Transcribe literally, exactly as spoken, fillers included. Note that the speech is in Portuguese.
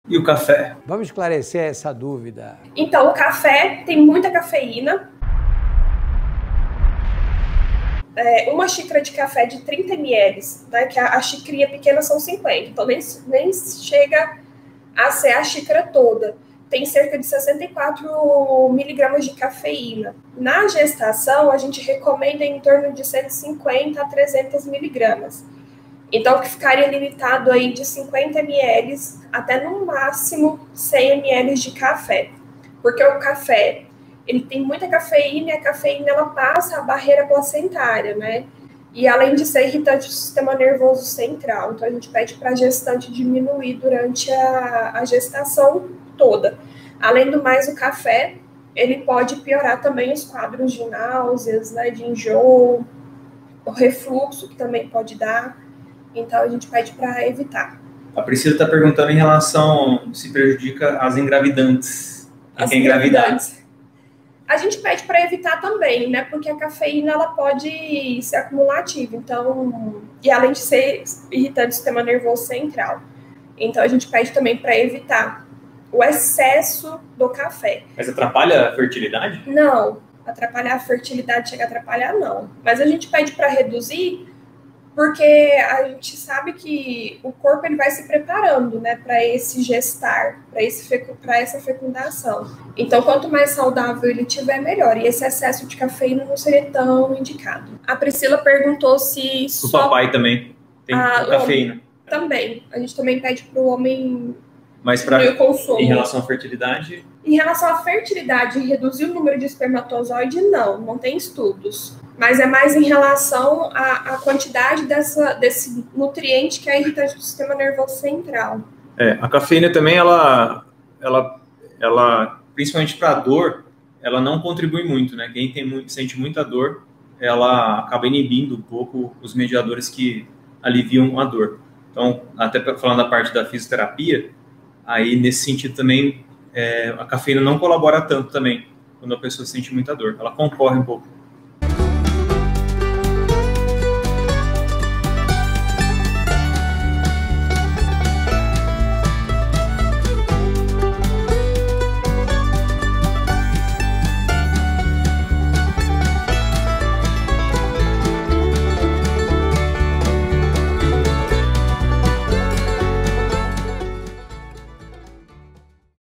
E o café? Vamos esclarecer essa dúvida. Então, o café tem muita cafeína. É, uma xícara de café de trinta mililitros, né, que a, a xicrinha pequena são cinquenta, então nem, nem chega a ser a xícara toda. Tem cerca de sessenta e quatro miligramas de cafeína. Na gestação, a gente recomenda em torno de cento e cinquenta a trezentos miligramas. Então, que ficaria limitado aí de cinquenta mililitros até no máximo cem mililitros de café. Porque o café, ele tem muita cafeína e a cafeína ela passa a barreira placentária, né? E além de ser irritante do sistema nervoso central. Então, a gente pede para a gestante diminuir durante a, a gestação toda. Além do mais, o café, ele pode piorar também os quadros de náuseas, né, de enjoo, o refluxo, que também pode dar. Então, a gente pede para evitar. A Priscila está perguntando em relação se prejudica as engravidantes. As quem engravidar. A gente pede para evitar também, né? Porque a cafeína ela pode ser acumulativa. Então, e além de ser irritante do sistema nervoso central. Então, a gente pede também para evitar o excesso do café. Mas atrapalha a fertilidade? Não, atrapalhar a fertilidade chega a atrapalhar, não. Mas a gente pede para reduzir, porque a gente sabe que o corpo ele vai se preparando, né, para esse gestar, para esse para essa fecundação. Então, quanto mais saudável ele tiver, melhor. E esse excesso de cafeína não seria tão indicado. A Priscila perguntou se o só... papai também tem a, cafeína. Também. A gente também pede para o homem Mas pra, diminuir o consumo. Em relação à fertilidade? Em relação à fertilidade, reduzir o número de espermatozoide, não, não tem estudos. Mas é mais em relação à, à quantidade dessa, desse nutriente que é irritante do sistema nervoso central. É, a cafeína também, ela, ela, ela principalmente para a dor, ela não contribui muito, né? Quem tem muito, sente muita dor, ela acaba inibindo um pouco os mediadores que aliviam a dor. Então, até falando da parte da fisioterapia, aí nesse sentido também, é, a cafeína não colabora tanto também, quando a pessoa sente muita dor. Ela concorre um pouco.